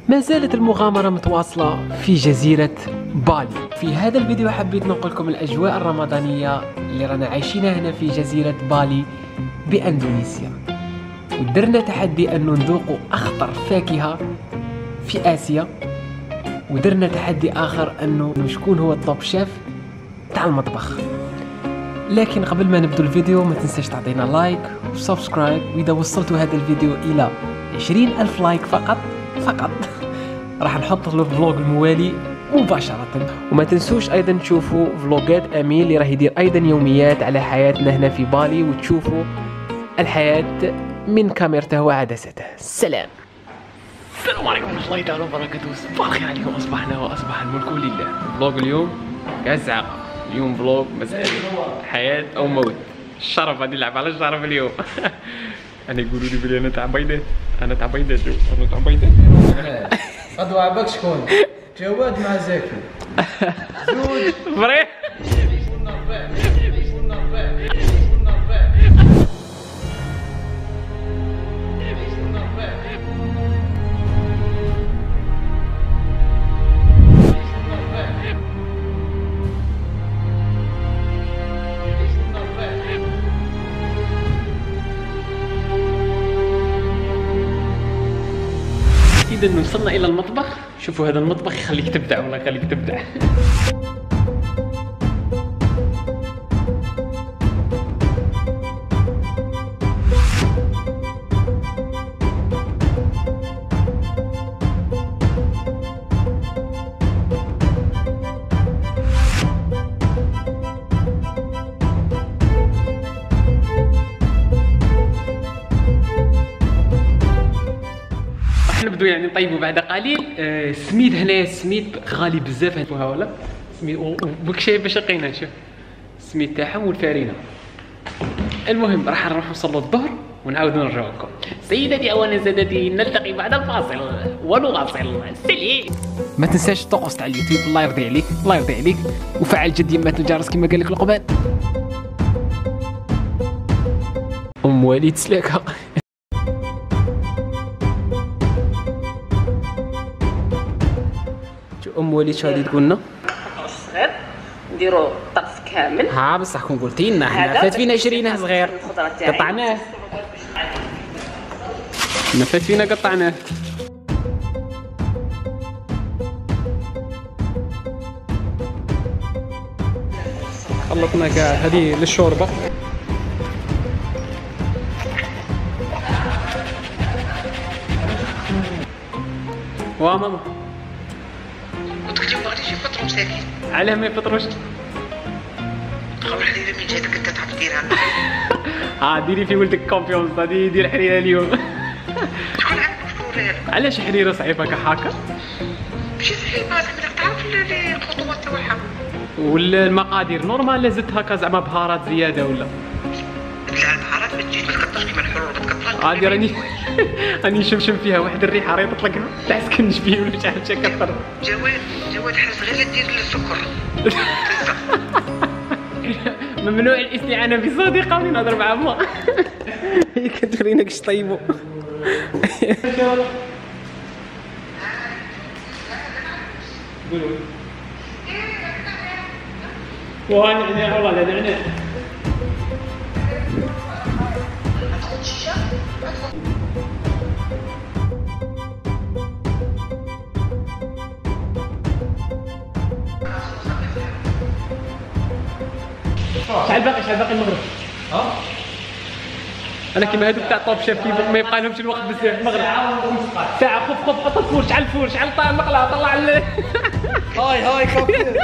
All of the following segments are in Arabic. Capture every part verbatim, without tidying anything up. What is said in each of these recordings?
ما زالت المغامرة متواصلة في جزيرة بالي. في هذا الفيديو حبيت نقول لكم الأجواء الرمضانية اللي رانا عايشينها هنا في جزيرة بالي بأندونيسيا، ودرنا تحدي أنه نذوقوا أخطر فاكهة في آسيا، ودرنا تحدي آخر أنه شكون هو الطوب شيف تاع المطبخ. لكن قبل ما نبدو الفيديو ما تنساش تعطينا لايك وسبسكرايب، وإذا وصلتوا هذا الفيديو إلى عشرين ألف لايك فقط فقط راح نحط له الفلوق الموالي مباشرة. وما تنسوش أيضا تشوفوا فلوقات أمين اللي راح يدير أيضا يوميات على حياتنا هنا في بالي، وتشوفوا الحياة من كاميرته وعدسته. سلام. السلام عليكم ورحمة الله تعالى وبركاته. صباح الخير عليكم. أصبحنا وأصبح الملك لله. فلوق اليوم كازعق. اليوم فلوق مسألة حياة أو موت. الشرف غادي نلعب على الشرف اليوم. أنا يقولوا لي بلي أنا تاع بيضات، أنا تاع بيضات، أنا تاع بيضات. غدوة عباك شكون؟ جواد مع زاكي. زوج. فري. إذا وصلنا إلى المطبخ. شوفوا هذا المطبخ يخليك تبدع، والله يخليك تبدع. نبدو يعني نطيبوا بعد قليل. آه السميد هنايا السميد غالي بزاف هانتوها ولا سميد وبك شايف باش لقينا. شوف السميد تاعهم والفارينه. المهم راح نروح نوصلوا الظهر ونعاودوا نرجعوا لكم. سيداتي وسادتي نلتقي بعد الفاصل ونواصل. سلام. ما تنساش الطقوس تاع اليوتيوب، الله يرضي عليك الله يرضي عليك، وفعل جد يمات الجرس كما قال لك لقمان. ام وليد سلاكه. ام وليد شو غادي تقول لنا؟ صغير نديرو طرف كامل. ها بصح كون قلتي لنا حنا فات فينا عشرينه صغير قطعناه. حنا فات فينا قطعناه. خلطنا كاع هذه للشوربه. وا ماما اليوم غادي يجي يفطروا مساكين. علاه ما يفطروش؟ خاول حليله من جهتك انت تعرف ديرها. ها ديري في ولدك كونفيونس غادي يدير حريره اليوم. شكون عندك شكون راه؟ علاش حريره صعيبه كحاكا؟ ماشي صعيبه زعما تعرف الخطوات تاعها ولا المقادير نورمال لا زدت هكا زعما بهارات زياده ولا؟ لا البهارات ما تجيش ما تكثرش كيما الحلول ما تكثرش. عادي راني راني نشمشم فيها واحد الريحه راه تطلقها تاع سكنجبير ولا شي حاجه كثر. جواد جواد حرص غير لا دير السكر. ممنوع الاستعانه بصديقه من نهضر مع ما. هي كتورينا كش طيبوا. قولوا واه نعناع والله لا نعناع. شحال باقي شحال باقي المغرب؟ ها؟ انا كيما هذوك تاع طوب شاف كيما ما يبقى لهمش الوقت بزاف. المغرب ساعة. خف خف حط الفور. شعل الفور شعل طالع المقله طلع ال. هاي هاي كفر.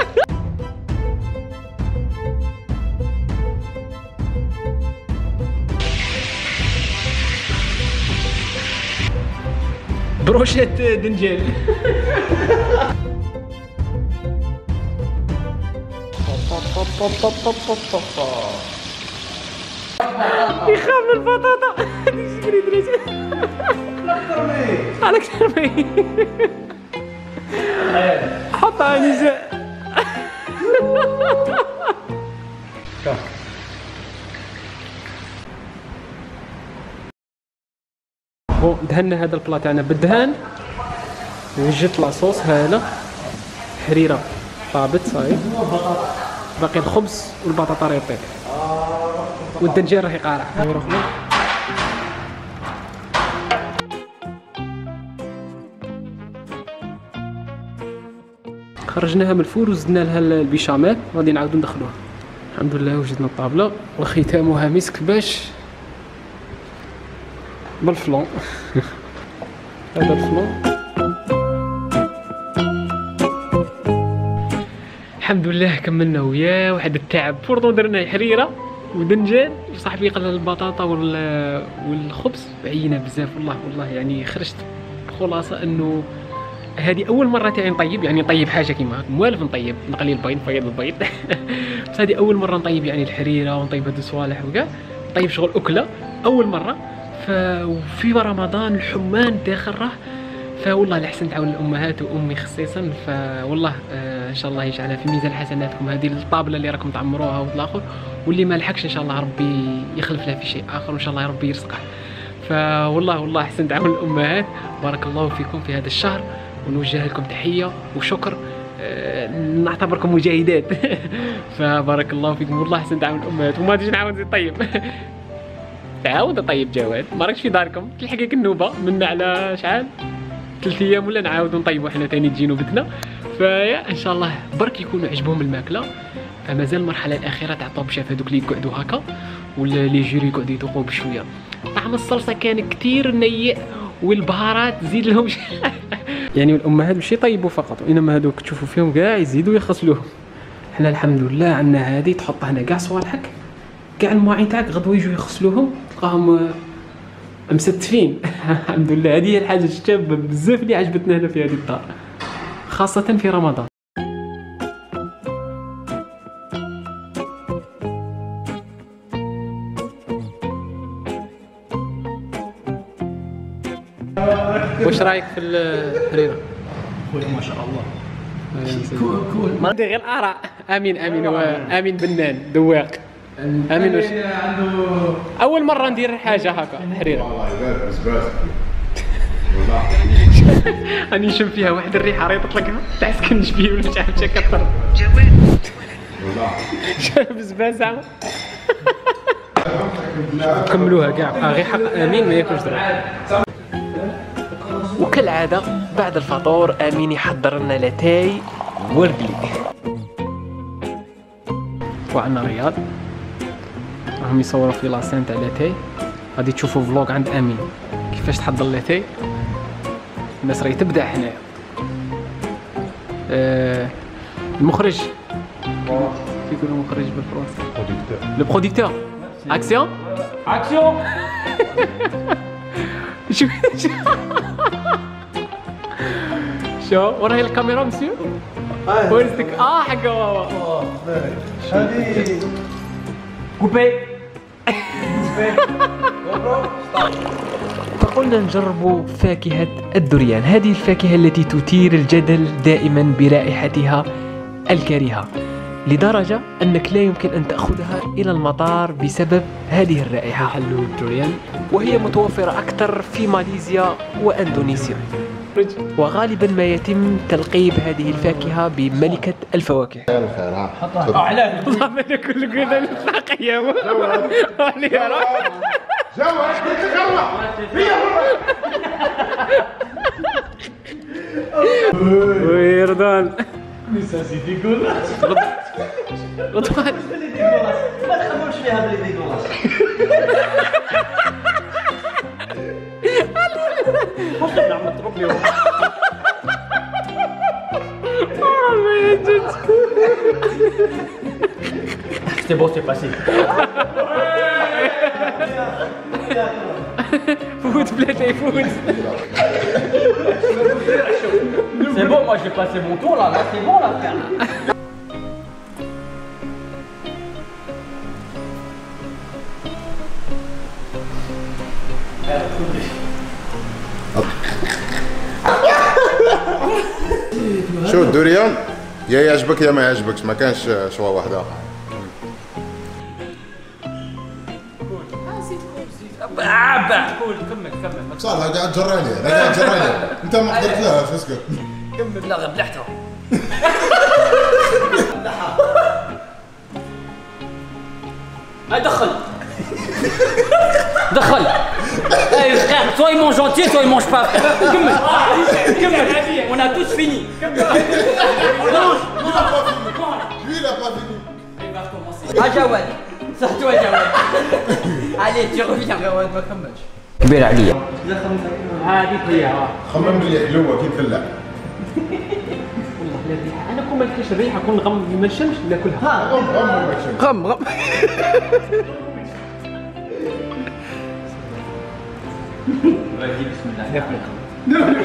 بروشة دنجال. يخاف من البطاطا. هذه شكري درجة. على كرمي. حطها نزاع. دهنا هذا البلا تاعنا بالدهان وجدت لاصوص هاله، حريره طابت صايب، باقي الخبز والبطاطا راه يطيب، والدنجان راه يقارع. خرجناها من الفور وزدنا لها البيشاميل، غادي نعاودو ندخلوها. الحمد لله وجدنا الطابله وختامها مسك باش بالفلون. هذا الفلون. الحمد لله كملنا وياه واحد التعب، فرضو درنا حريره ودنجان وصاحبي قال البطاطا والخبز عينا بزاف والله والله. يعني خرجت خلاصه انه هذه اول مره تاعي نطيب، يعني نطيب حاجه كيما موالف نطيب، نقلي البيض نفيض البيض. بس هذه اول مره نطيب يعني الحريره ونطيب هاد الصوالح وكاع، نطيب شغل اكله اول مره. ففي رمضان الحمان داخل راه، فوالله لحسن تعاون الامهات وامي خصيصا، فوالله آه ان شاء الله يجعلها في ميزان حسناتكم هذه الطابله اللي راكم تعمروها والاخر، واللي ما لحقش ان شاء الله ربي يخلف لها في شيء اخر وان شاء الله ربي يرزقها. فوالله والله احسن تعاون الامهات، بارك الله فيكم في هذا الشهر، ونوجه لكم تحيه وشكر، أه نعتبركم مجاهدات. فبارك الله فيكم والله احسن تعاون الامهات. وما تجي نعاود نزيد طيب. تعاود طيب جواد، ما راكش في داركم تلحقك النوبه منا على شحال ثلاث ايام ولا نعاودو نطيبوا حنا ثاني تجي نوبتنا. فيا ان شاء الله برك يكونوا عجبهم الماكله. فمازال المرحله الاخيره تاع طوب شاف هذوك اللي يقعدوا هكا ولا لي جيري يقعدوا يذوقوا بشويه. طعم الصلصه كان كثير نيء والبهارات زيد لهم. يعني الامهات ماشي يطيبوا فقط، وانما هذوك تشوفوا فيهم كاع يزيدوا يغسلوهم. حنا الحمد لله عندنا هذه تحط هنا كاع صوالحك، كاع المواعين تاعك غدوه يجوا يغسلوهم تلقاهم مستفين. الحمد لله. هذه هي الحاجه الشابه بزاف اللي عجبتنا هنا في هذه الدار، خاصه في رمضان. واش رايك في الحريره؟ خويا ما شاء الله. كول كول ما ندير غير اراء. امين امين امين بنان دواق. امين واش عنده اول مره ندير حاجه هكا حريره. والله يبارك بزاف. راني نشم فيها واحد الريحه راه تطلق تاع سكنجبي ولا مش عارف كثر. جواد شرب زبال زعما. كملوها كاع غير حق امين ما ياكلش دراهم. وكالعاده بعد الفطور امين يحضر لنا لاتاي وردلي. وعندنا رياض راهم يصوروا في لاسين تاع لاتاي، غادي تشوفوا فلوق عند امين كيفاش تحضر لاتاي. الناس راهي تبدع هنايا. آه المخرج كيف يقولوا المخرج بالفرنسي؟ لو بروديكتور. اكسيون اكسيون. شو شو وراهي الكاميرا مسيو؟ وين اه حق اه هذه كوبي. فقلنا نجرب فاكهة الدريان، هذه الفاكهة التي تثير الجدل دائما برائحتها الكريهة، لدرجة أنك لا يمكن أن تأخذها إلى المطار بسبب هذه الرائحة. حلو الدريان، وهي متوفرة أكثر في ماليزيا وأندونيسيا، وغالبا ما يتم تلقيب هذه الفاكهة بملكة الفواكه. حطها علاه والله كل كذا الفاقية. جواد وي رضوان نساسي ديكولاس. رضوان ما تخممش فيها بلي ديكولاس. والله نعم تربي. C'est bon, c'est passé. فوت بلاتي فوت. C'est bon, moi j'ai passé mon tour là, là c'est bon là frère. شو الدوريان يا يعجبك يا ما يعجبكش، ما كانش شوا واحد اخر. قول كمل كمل. صالح قاعد تجرعني انا قاعد تجرعني انت ما حضرت لها اسكت. كمل. لا ذبحتها. هاي دخل دخل. اي frère, soit il mange entier, soit il mange pas. كمل كمل. On a tous fini. Mange. Lui il a pas fini. Ah Jawad, c'est toi Jawad. Allez, tu reviens. Jawad ما كملش. كبير عليا. هذه هي. خمم باللي حلوه كيف الفلاح. والله لا الريحه، انا كون ما لقيتش الريحه كون نغم ما نشمش ناكلها. غم غم ما تشوف. غم غم. بسم الله.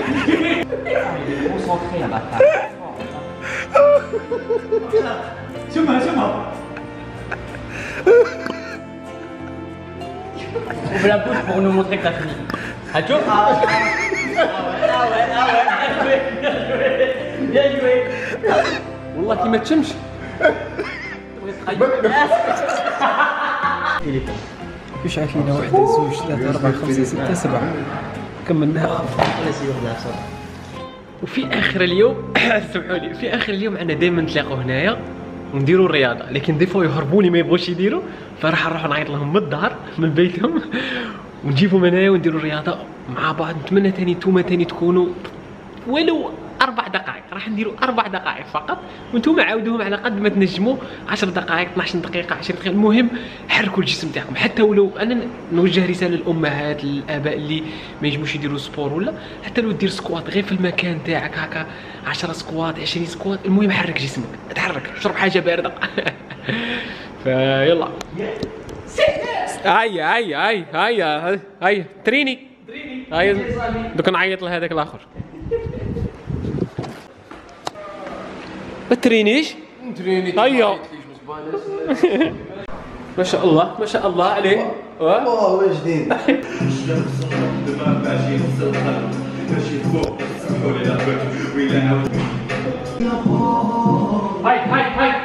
شوفها شوفها. Ouvre la bouche pour nous montrer que t'as fini. Atchouf. Ah ouais, ah ouais, ah ouais, bien joué, bien joué, bien joué. والله كي ما تشمش. كيفاش عاد لينا واحد زوج ثلاثة أربعة خمسة ستة سبعة كملناها. وفي آخر اليوم سمحوا لي في آخر اليوم عندنا دائما نتلاقوا هنايا ونديروا الرياضة، لكن دي فوا يهربوا لي ما يبغوش يديروا، فراح نروح نعيط لهم من الدار من بيتهم ونجيبهم هنايا ونديروا الرياضة مع بعض. نتمنى تاني نتوما تاني تكونوا ولو أربع دقائق، راح نديروا أربع دقائق فقط وانتم عاودوهم على قد ما تنجموا، عشر دقائق اثناش دقيقة عشرين دقيقة، المهم حركوا الجسم تاعكم. حتى ولو أنا نوجه رسالة للأمهات للآباء اللي ما ينجموش يديروا سبور ولا حتى لو دير سكوات غير في المكان تاعك هكا عشرة سكوات عشرين سكوات، المهم حرك جسمك، تحرك، شرب حاجة باردة. فيلا هيا هيا هيا هيا هيا تريني هيا دوك نعيط لهذاك الآخر. ما ترينيش؟ تريني هيا. ما شاء الله ما شاء الله عليه. والله واش جديد. هاي هاي هاي.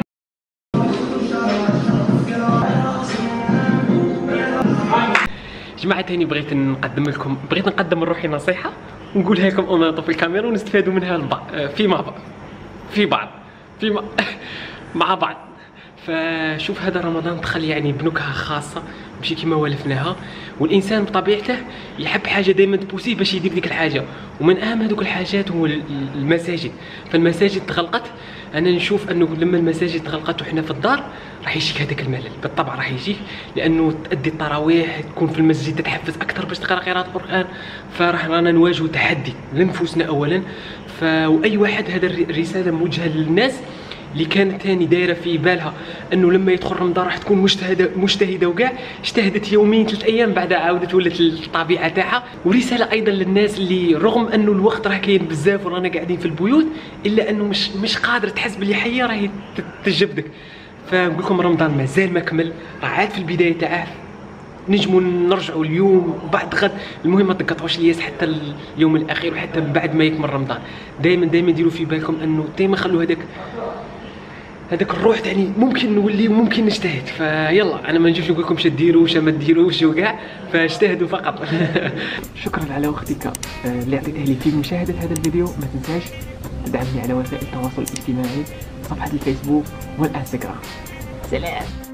جماعة تاني بغيت نقدم لكم بغيت نقدم من روحي نصيحة ونقولها لكم اون في الكاميرا ونستفادوا منها البعض في مع بعض في بعض في مع, مع بعض. فشوف هذا رمضان دخل يعني بنكهة خاصة ماشي كيما ولفناها، والانسان بطبيعته يحب حاجه دائما تبوسيه باش يدير ديك الحاجه، ومن اهم هذوك الحاجات هو المساجد. فالمساجد تغلقت، انا نشوف انه لما المساجد تغلقت وحنا في الدار راح يجيك هذاك الملل، بالطبع راح يجيك لانه تأدي التراويح تكون في المسجد تتحفز اكثر باش تقرا قراءه القران، فراح رانا نواجهوا تحدي لنفوسنا اولا. فاي واحد هذا الرساله موجهه للناس اللي كانت ثاني دايره في بالها انه لما يدخل رمضان راح تكون مجتهده مجتهده وكاع اجتهدت يومين ثلاث ايام بعد عاودت ولت الطبيعه تاعها. ورساله ايضا للناس اللي رغم انه الوقت راه كاين بزاف ورانا قاعدين في البيوت الا انه مش مش قادر تحس باللي حيه راهي تجبدك. فنقول لكم رمضان مازال ما كمل، راه عاد في البدايه تاعه، نجموا نرجعوا اليوم وبعد غد، المهم ما تقطعوش الياس حتى اليوم الاخير وحتى بعد ما يكمل رمضان. دائما دائما ديروا في بالكم انه دائما خلوا هذاك هذاك الروح تاعني ممكن نولي ممكن نجتهد. فيلا انا ما نجيش نقول لكم شنو ديروا وش ما ديروش وكاع، فاجتهدوا فقط. شكرا على وقتك اللي عطيته لي في مشاهده هذا الفيديو. ما تنساش تدعمني على وسائل التواصل الاجتماعي، صفحه الفيسبوك والانستغرام. سلام.